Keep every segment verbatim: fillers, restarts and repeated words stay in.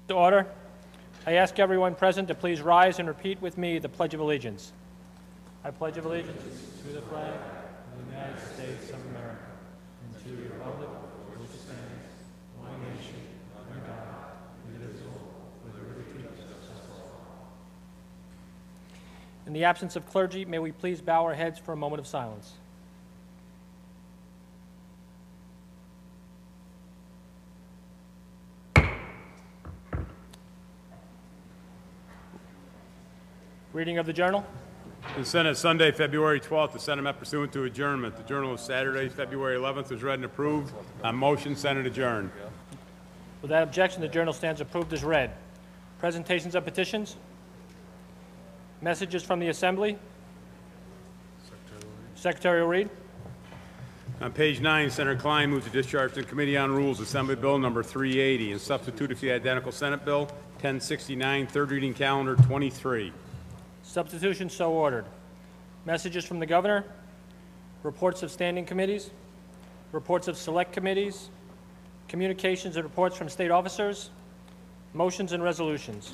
To order. I ask everyone present to please rise and repeat with me the Pledge of Allegiance. I pledge allegiance to the flag of the United States of America and to the republic for which it stands, one nation, under God, indivisible, with liberty and justice for all. In the absence of clergy, may we please bow our heads for a moment of silence. Reading of the Journal. The Senate, Sunday, February twelfth, the Senate met pursuant to adjournment. The Journal of Saturday, February eleventh, was read and approved. On motion, Senate adjourned. Without objection, the Journal stands approved as read. Presentations of petitions. Messages from the Assembly. Secretary will read. On page nine, Senator Klein moves to discharge the Committee on Rules Assembly Bill number three eighty and substitute it for the identical Senate Bill ten sixty-nine, third reading calendar twenty-three. Substitution so ordered. Messages from the Governor, reports of standing committees, reports of select committees, communications and reports from state officers, motions and resolutions.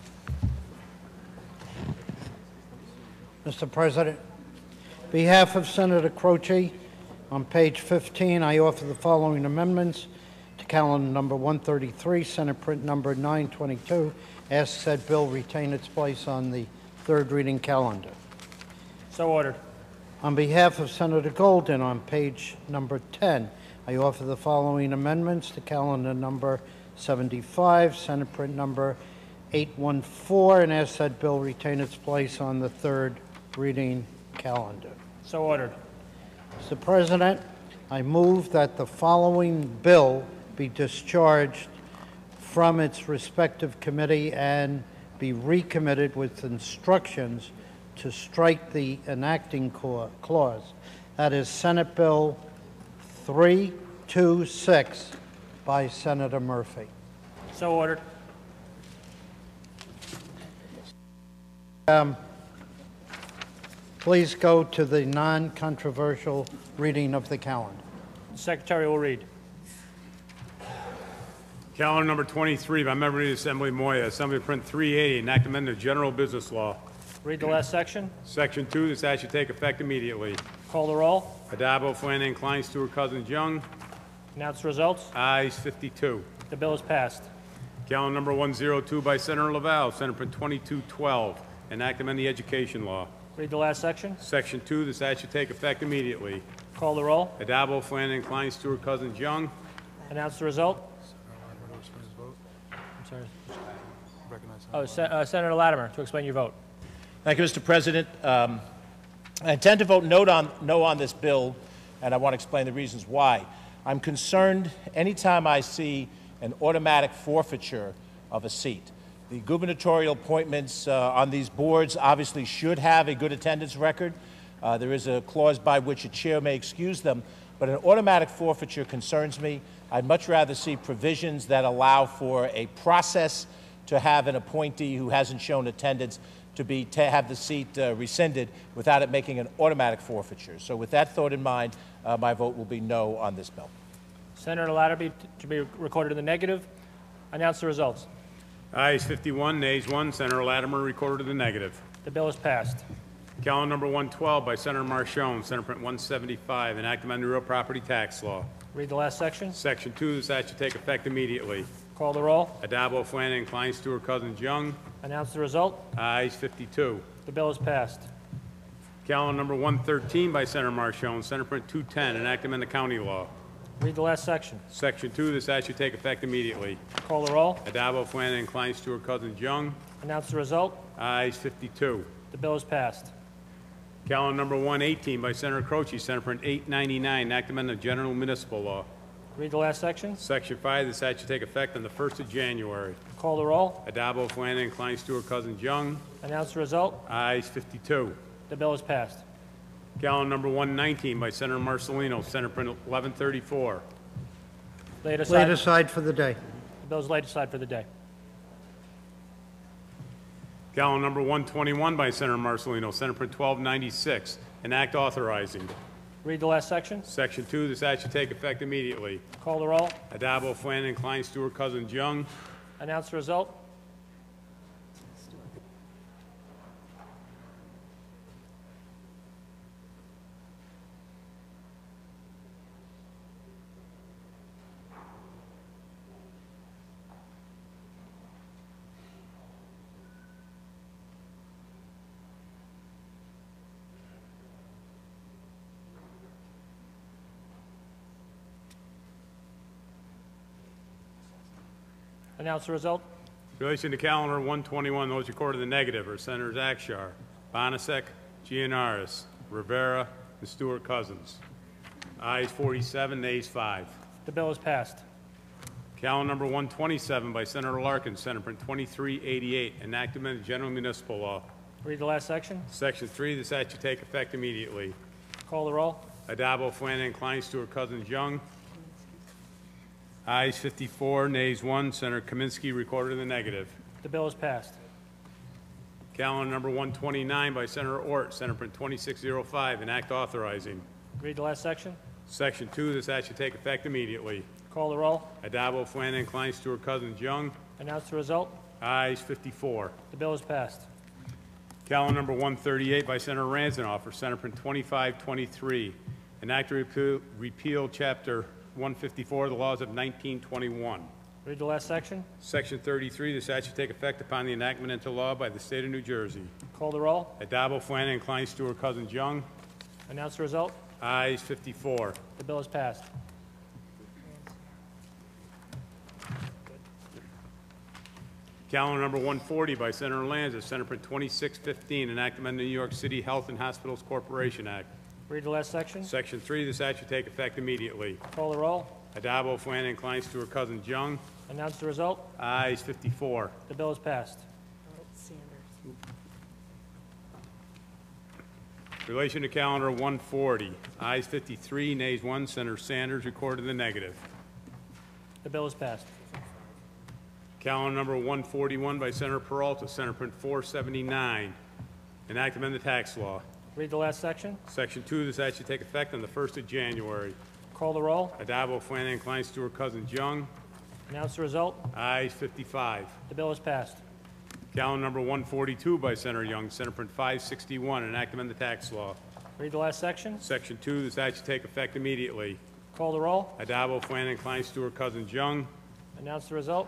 Mister President, on behalf of Senator Croce, on page fifteen, I offer the following amendments to calendar number one thirty-three, Senate print number nine twenty-two. Ask said bill retain its place on the third reading calendar. So ordered. On behalf of Senator Golden, on page number ten, I offer the following amendments to calendar number seventy-five, Senate print number eight one four, and ask that bill retain its place on the third reading calendar. So ordered. Mister President, I move that the following bill be discharged from its respective committee and be recommitted with instructions to strike the enacting clause. That is Senate Bill three twenty-six by Senator Murphy. So ordered. Um, please go to the non-controversial reading of the calendar. The Secretary will read. Calendar number twenty-three by member of the Assembly Moya, Assembly Print three eighty, enact amendment of general business law. Read the last section. Section two, this act should take effect immediately. Call the roll. Addabbo, Flanagan, Klein, Stewart, Cousins, Young. Announce the results. Ayes fifty-two. The bill is passed. Calendar number one oh two by Senator Laval, Senate Print twenty-two twelve, enact amend the education law. Read the last section. Section two, this act should take effect immediately. Call the roll. Addabbo, Flanagan, Klein, Stewart, Cousins, Young. Announce the result. I'm sorry. Oh, Se uh, Senator Latimer, to explain your vote. Thank you, Mister President. Um, I intend to vote no on, no on this bill, and I want to explain the reasons why. I'm concerned anytime I see an automatic forfeiture of a seat. The gubernatorial appointments uh, on these boards obviously should have a good attendance record. Uh, there is a clause by which a chair may excuse them, but an automatic forfeiture concerns me. I'd much rather see provisions that allow for a process to have an appointee who hasn't shown attendance to be to have the seat uh, rescinded without it making an automatic forfeiture. So with that thought in mind, uh, my vote will be no on this bill. Senator Latimer to be recorded in the negative. Announce the results. Ayes fifty-one, nays one. Senator Latimer recorded in the negative. The bill is passed. Calendar number one twelve by Senator Marchone, Senate Print one seventy-five, enact amend the real property tax law. Read the last section. Section two, this act should take effect immediately. Call the roll. Addabbo, Flanagan, Klein, Stewart, Cousins, Young. Announce the result. Ayes fifty-two. The bill is passed. Calendar number one thirteen by Senator Marchone, Senate Print two ten, enact amend the county law. Read the last section. Section two, this act should take effect immediately. Call the roll. Addabbo, Flanagan, Klein, Stewart, Cousins, Young. Announce the result. Ayes fifty-two. The bill is passed. Calendar number one eighteen by Senator Croce, Senate Print eight ninety-nine, enact amend the general municipal law. Read the last section. Section five, this act should take effect on the first of January. Call the roll. Addabbo, Flanagan, Klein, Stewart, Cousins, Young. Announce the result. Ayes fifty-two. The bill is passed. Calendar number one nineteen by Senator Marcelino, Senate Print eleven thirty-four. Laid aside. Laid aside for the day. The bill is laid aside for the day. Calendar number one twenty-one by Senator Marcelino, Senate Print twelve ninety-six, an act authorizing. Read the last section. Section two, this act should take effect immediately. Call the roll. Addabbo, Flanagan, Klein, Stewart, Cousins, Young. Announce the result. Announce the result. In relation to calendar one twenty-one, those recorded in the negative are Senators Akshar, Bonasek, Gianaris, Rivera, and Stewart-Cousins. Ayes forty-seven, nays five. The bill is passed. Calendar number one twenty-seven by Senator Larkin, Senate Print twenty-three eighty-eight, enactment of general municipal law. Read the last section. Section three, this act shall take effect immediately. Call the roll. Adabo, Flanagan, Klein, Stewart-Cousins, Young. Ayes fifty-four, nays one. Senator Kaminsky recorded in the negative. The bill is passed. Calendar number one twenty-nine by Senator Ort, Senate Print twenty-six oh five, an act authorizing. Read the last section. Section two, this act shall take effect immediately. Call the roll. Adabo, Flanagan, Klein, Stewart-Cousins, Young. Announce the result. Ayes fifty-four. The bill is passed. Calendar number one thirty-eight by Senator Ranzanoff for Senate Print twenty-five twenty-three, an act to repeal, repeal Chapter one fifty-four of the laws of nineteen twenty-one. Read the last section. Section thirty-three, this act shall take effect upon the enactment into law by the state of New Jersey. Call the roll. Adabo, Flanagan, Klein, Stewart-Cousins, Young. Announce the result. Ayes fifty-four. The bill is passed. Calendar number one forty by Senator Lanza, Senate Print twenty-six fifteen, an act to amend the New York City Health and Hospitals Corporation Act. Read the last section. Section three, this act shall take effect immediately. Call the roll. Adabo, Flanagan, Klein, Stewart-Cousins, Young. Announce the result. Ayes fifty-four. The bill is passed. Relation to calendar one forty, ayes fifty-three, nays one. Senator Sanders recorded the negative. The bill is passed. Calendar number one forty-one by Senator Peralta, Senate Print four seventy-nine, an act to amend the tax law. Read the last section. Section two, this act shall take effect on the first of January. Call the roll. Adabo, Flanagan, Klein, Stewart-Cousins, Young. Announce the result. Ayes fifty-five. The bill is passed. Calendar number one forty-two by Senator Young, Senate Print five sixty-one, an act to amend the tax law. Read the last section. Section two, this act shall take effect immediately. Call the roll. Adabo, Flanagan, Klein, Stewart-Cousins, Young. Announce the result.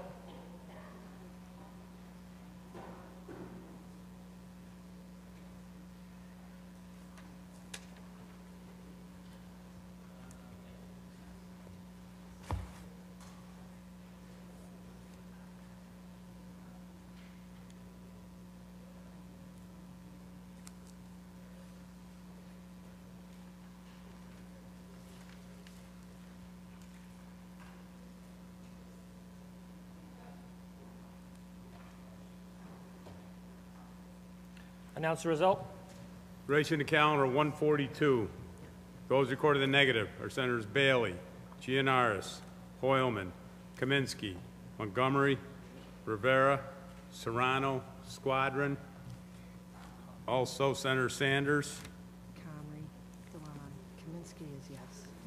Announce the result. Relation to calendar one forty-two, those recorded in the negative are Senators Bailey, Gianaris, Hoylman, Kaminsky, Montgomery, Rivera, Serrano, Squadron. Also Senator Sanders. Comrie, Dewan, Kaminsky is yes.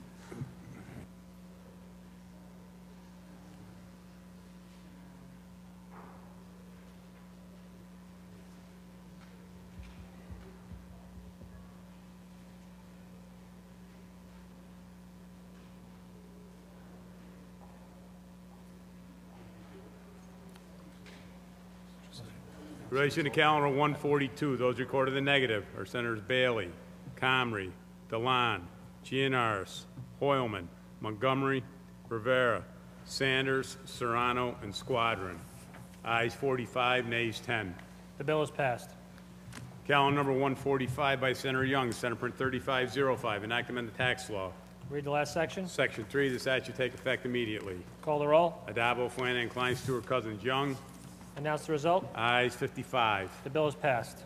In relation to calendar one forty-two, those recorded in the negative are Senators Bailey, Comrie, DeLon, Gianaris, Hoylman, Montgomery, Rivera, Sanders, Serrano, and Squadron. Ayes forty-five, nays ten. The bill is passed. Calendar number one forty-five by Senator Young, Senate Print thirty-five oh five, an act to amend the tax law. Read the last section. Section three, this act shall take effect immediately. Call the roll. Adabo, Flanagan, Klein, Stewart-Cousins, Young. Announce the result. Ayes fifty-five. The bill is passed.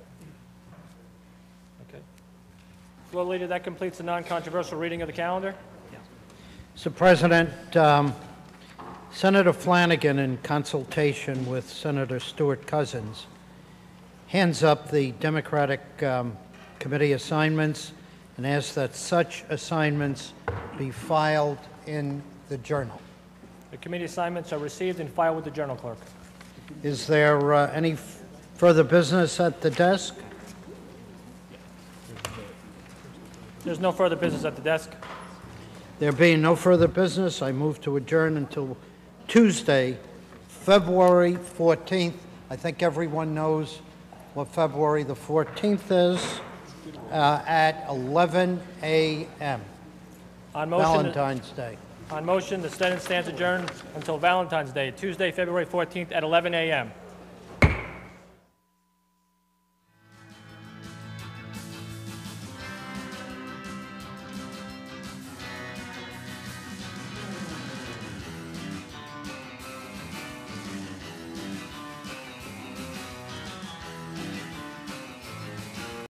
Okay. Floor Leader, that completes the non-controversial reading of the calendar. Mister President, um, Senator Flanagan, in consultation with Senator Stewart-Cousins, hands up the Democratic um, committee assignments and asks that such assignments be filed in the Journal. The committee assignments are received and filed with the Journal Clerk. Is there uh, any f- further business at the desk? There's no further business at the desk. There being no further business, I move to adjourn until Tuesday, February fourteenth. I think everyone knows what February the fourteenth is, uh, at eleven a m On motion, Valentine's Day. on motion, the Senate stands adjourned until Valentine's Day, Tuesday, February fourteenth at eleven a m